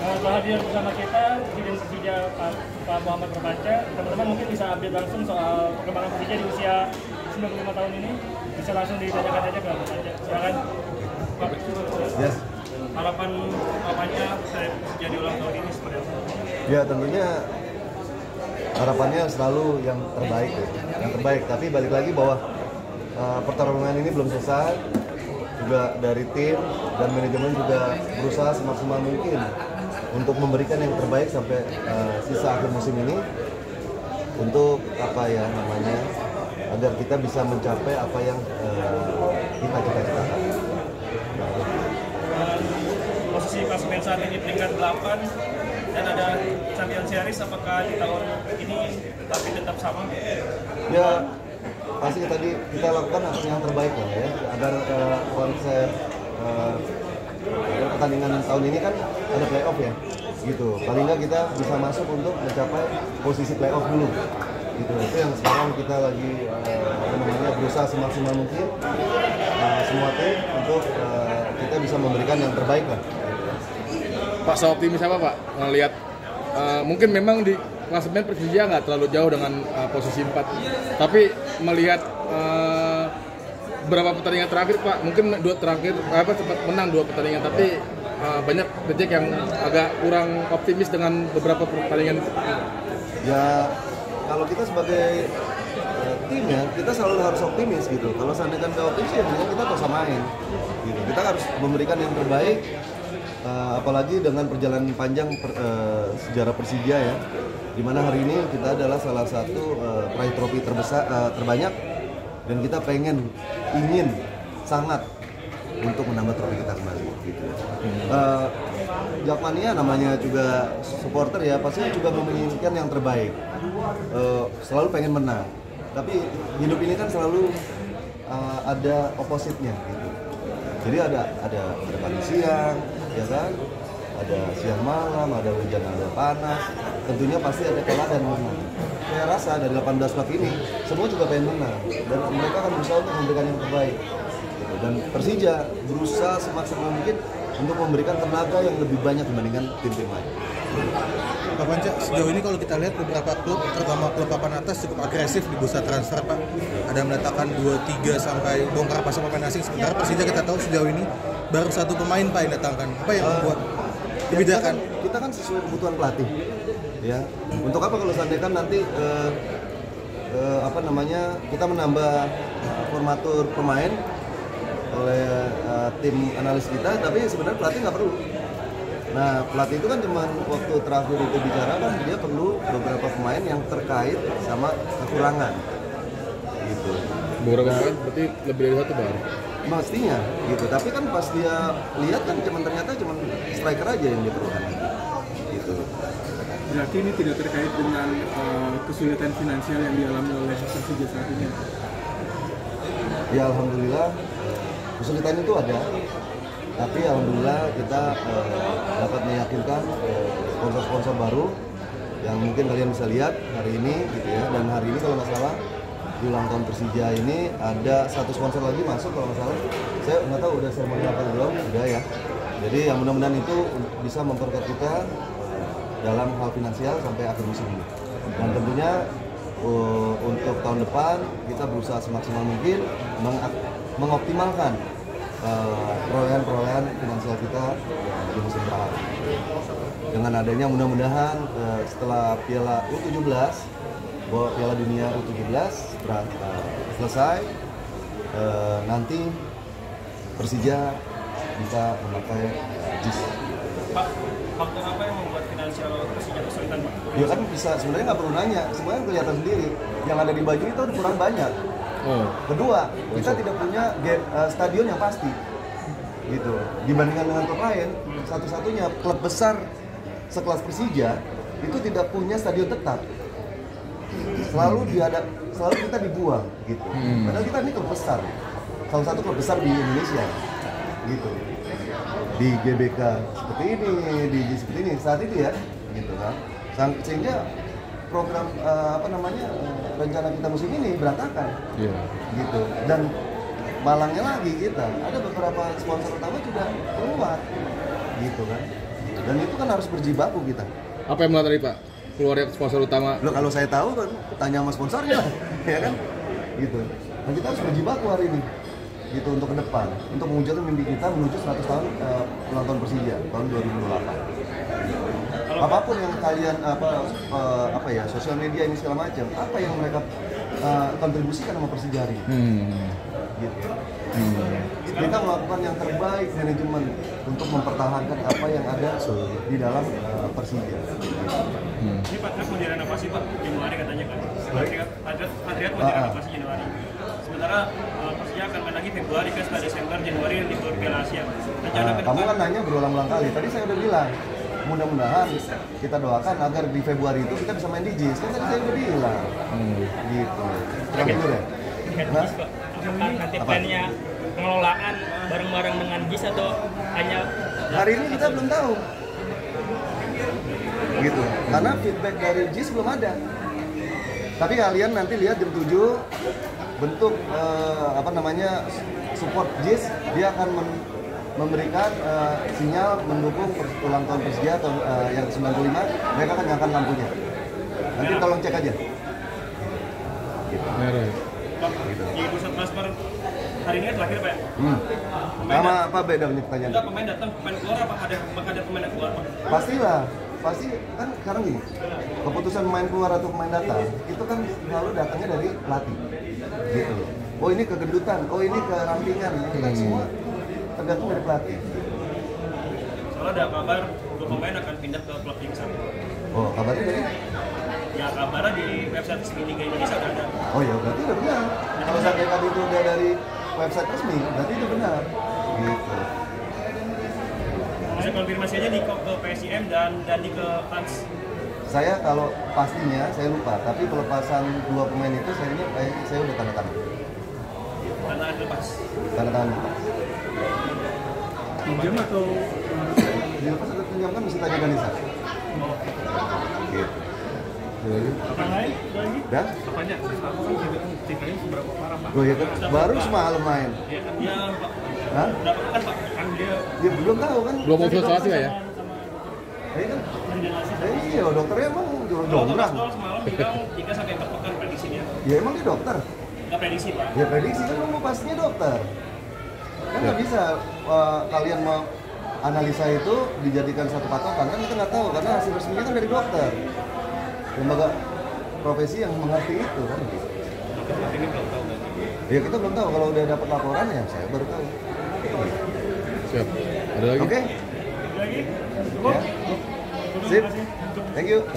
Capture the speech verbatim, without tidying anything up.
Nah, telah hadir bersama kita Presiden Persija Pak, Pak Muhammad Nurpanca. Teman-teman mungkin bisa update langsung soal perkembangan Persija di usia sembilan puluh lima tahun ini. Bisa langsung ditanyakan aja ke Pak Panca. Silakan. Pak. Yes. Harapan Pak Panca Persija di ulang tahun ini seperti apa? Ya tentunya harapannya selalu yang terbaik, ya. yang terbaik. Tapi balik lagi bahwa uh, pertarungan ini belum selesai. Juga dari tim dan manajemen juga berusaha semaksimal mungkin untuk memberikan yang terbaik sampai uh, sisa akhir musim ini untuk apa ya namanya agar kita bisa mencapai apa yang uh, kita cita-citakan. Posisi klasemen saat ini peringkat delapan dan ada Champions Series, apakah di tahun ini tapi tetap sama? Ya pasti tadi kita lakukan yang terbaik lah ya agar uh, konsep uh, pertandingan tahun ini kan ada playoff ya gitu, paling nggak kita bisa masuk untuk mencapai posisi playoff dulu gitu. Itu yang sekarang kita lagi uh, apa namanya berusaha semaksimal mungkin uh, semua tim untuk uh, kita bisa memberikan yang terbaik lah. Pak, seoptimis apa Pak melihat uh, mungkin memang di klasemen Persija nggak terlalu jauh dengan uh, posisi empat, tapi melihat uh, beberapa pertandingan terakhir Pak, mungkin dua terakhir apa sempat menang dua pertandingan, tapi uh, banyak detik yang agak kurang optimis dengan beberapa pertandingan. Ya kalau kita sebagai uh, tim ya kita selalu harus optimis gitu. Kalau seandainya nggak optimis ya kita harus samain gitu. Kita harus memberikan yang terbaik. Uh, apalagi dengan perjalanan panjang per, uh, sejarah Persija ya, dimana hari ini kita adalah salah satu uh, peraih trofi terbesar uh, terbanyak dan kita pengen ingin sangat untuk menambah trofi kita kembali gitu. Uh, Jakmania namanya juga supporter ya pasti juga menginginkan yang terbaik, uh, selalu pengen menang, tapi hidup ini kan selalu uh, ada opposite-nya gitu. Jadi ada ada ada pagi siang, ya kan? Ada siang malam, ada hujan, ada panas. Tentunya pasti ada kalah dan menang. Saya rasa dari delapan belas klub ini semua juga pengen menang dan mereka akan berusaha untuk memberikan yang terbaik. Gitu. Dan Persija berusaha semaksimal mungkin untuk memberikan tenaga yang lebih banyak dibandingkan tim-tim lain. Pak Panca, sejauh ini kalau kita lihat beberapa klub, terutama klub papan atas cukup agresif di bursa transfer Pak. Ada mendatangkan dua tiga sampai bongkar pasar pemain asing. Sementara Persija kita tahu sejauh ini baru satu pemain Pak yang datangkan. Apa yang membuat uh, kebijakan? Ya, kita, kan, kita kan sesuai kebutuhan pelatih. Ya, untuk apa kalau seandainya kan nanti uh, uh, apa namanya kita menambah formatur pemain oleh uh, tim analis kita, tapi sebenarnya pelatih nggak perlu. Nah, pelatih itu kan cuma waktu terakhir itu bicara kan dia perlu beberapa pemain yang terkait sama kekurangan gitu. Beberapa pemain berarti lebih dari satu Bang? Pastinya gitu, tapi kan pas dia lihat kan cuma ternyata cuma striker aja yang diperlukan gitu. Berarti ini tidak terkait dengan uh, kesulitan finansial yang dialami oleh Persija saat ini? Ya alhamdulillah kesulitan itu ada. Tapi alhamdulillah kita eh, dapat meyakinkan eh, sponsor-sponsor baru yang mungkin kalian bisa lihat hari ini gitu ya. Dan hari ini kalau nggak salah di ulang tahun Persija ini ada satu sponsor lagi masuk kalau nggak salah. Saya nggak tahu udah seremoni apa belum, udah ya. Jadi yang mudah-mudahan itu bisa memperkuat kita dalam hal finansial sampai akhir musim ini. Dan tentunya uh, untuk tahun depan kita berusaha semaksimal mungkin meng- mengoptimalkan Uh, perolehan-perolehan finansial kita di musim depan. Dengan adanya mudah-mudahan uh, setelah Piala U tujuh belas, bahwa Piala Dunia U tujuh belas berat, uh, selesai, uh, nanti Persija bisa memakai uh, J I S. Pak, faktor apa yang membuat finansial Persija kesulitan Pak? Ya kan bisa, sebenarnya nggak perlu nanya, semuanya kelihatan sendiri. Yang ada di baju itu kurang banyak. Oh. Kedua, kita tidak punya game, uh, stadion yang pasti, gitu. Dibandingkan dengan klub lain, satu-satunya klub besar sekelas Persija itu tidak punya stadion tetap. Selalu dihadap, selalu kita dibuang, gitu. Hmm. Padahal kita ini klub besar, salah satu klub besar di Indonesia, gitu. Di G B K seperti ini, di G seperti ini saat itu ya, gitu kan. Sehingga program uh, apa namanya uh, rencana kita musim ini berantakan, yeah. gitu. Dan malangnya lagi kita ada beberapa sponsor utama juga keluar, gitu kan. Dan itu kan harus berjibaku kita. Apa yang mulai tadi Pak? Keluarnya sponsor utama. Loh, kalau saya tahu kan tanya sama sponsornya lah, ya kan? Gitu. Dan kita harus berjibaku hari ini. Gitu untuk ke depan, untuk mewujudkan mimpi kita menuju seratus tahun uh, ulang tahun Persija tahun dua ribu delapan. Apapun yang kalian apa uh, apa ya, sosial media ini segala macam, apa yang mereka uh, kontribusikan sama Persija hari ini. Hmm. Gitu. Hmm. Kita melakukan yang terbaik manajemen untuk mempertahankan apa yang ada di dalam uh, Persija. Hmm. Ini Patriot mau direnovasi Pak, Januari katanya kan. Patriot, Patriot, Patriot mau direnovasi Januari. Sementara uh, Persija akan main lagi Februari kan, setelah Desember, Januari libur Piala Asia. Uh, kamu kan nanya berulang-ulang kali. Tadi saya udah bilang, mudah-mudahan kita doakan agar di Februari itu kita bisa main di J I S. Kan tadi saya udah bilang. Hmm. Gitu. Terang dulu ya. Nah, apakah nanti plannya pengelolaan bareng-bareng dengan J I S atau hanya hari ini kita belum tahu gitu karena feedback dari J I S belum ada, tapi kalian nanti lihat jam tujuh bentuk eh, apa namanya support J I S, dia akan mem- memberikan eh, sinyal mendukung ulang tahun Persija atau eh, yang sembilan puluh lima, mereka akan nyalakan lampunya, nanti tolong cek aja gitu. Pak, di pusat transfer hari ini terakhir Pak. Hmm. Sama apa bedanya pertanyaan? Enggak, pemain datang, pemain keluar apa ada ada pemain yang keluar Pak? Pastilah, pasti kan sekarang gini, keputusan pemain keluar atau pemain datang itu kan selalu datangnya dari pelatih, gitu loh. Oh ini kegendutan, oh ini kerampingan, itu kan semua tergantung dari pelatih. Soalnya ada kabar dua pemain akan pindah ke klub yang sama. Oh kabarnya dari? Ya kabarnya di website resmi Liga Indonesia udah ada. Oh ya berarti udah benar. Kalau sampai tadi itu udah dari website resmi, berarti itu benar. Gitu. Bisa konfirmasi aja nih ke P S I M dan dan di ke Fans. Saya kalau pastinya saya lupa, tapi pelepasan dua pemain itu saya ini kayaknya saya udah tanda tangan. Tanda tangan lepas. Tanda tangan lepas. Pinjam atau Dilepas atau pinjam kan mesti tanya Ganesa. Gitu. Apa lain? Lagi? Dan? apanya? Aku kan tidak ceritanya seberapa parah Pak. Oh ya kan, baru semalam main. Ya kan dia Pak. Hah? Berapa kan Pak? Kan dia Ya belum tahu kan. Belum mau filtrasi ya? Eh kan. Eh, iya, dokternya emang kalau jurang. Thomas semalam bilang tiga sampai empat pekan prediksinya. Ya emang dia dokter. Enggak prediksi Pak. Ya prediksi kan nunggu pastinya dokter. Kan nggak bisa uh, kalian mau analisa itu dijadikan satu patokan, kan kita nggak tahu karena hasil resminya kan dari dokter, lembaga profesi yang mengerti itu kan. Ini belum tahu kan. Ya kita belum tahu, kalau udah dapat laporan ya saya baru tahu. Siap. Ada lagi? Oke. Lagi? Ya. Sip. Thank you.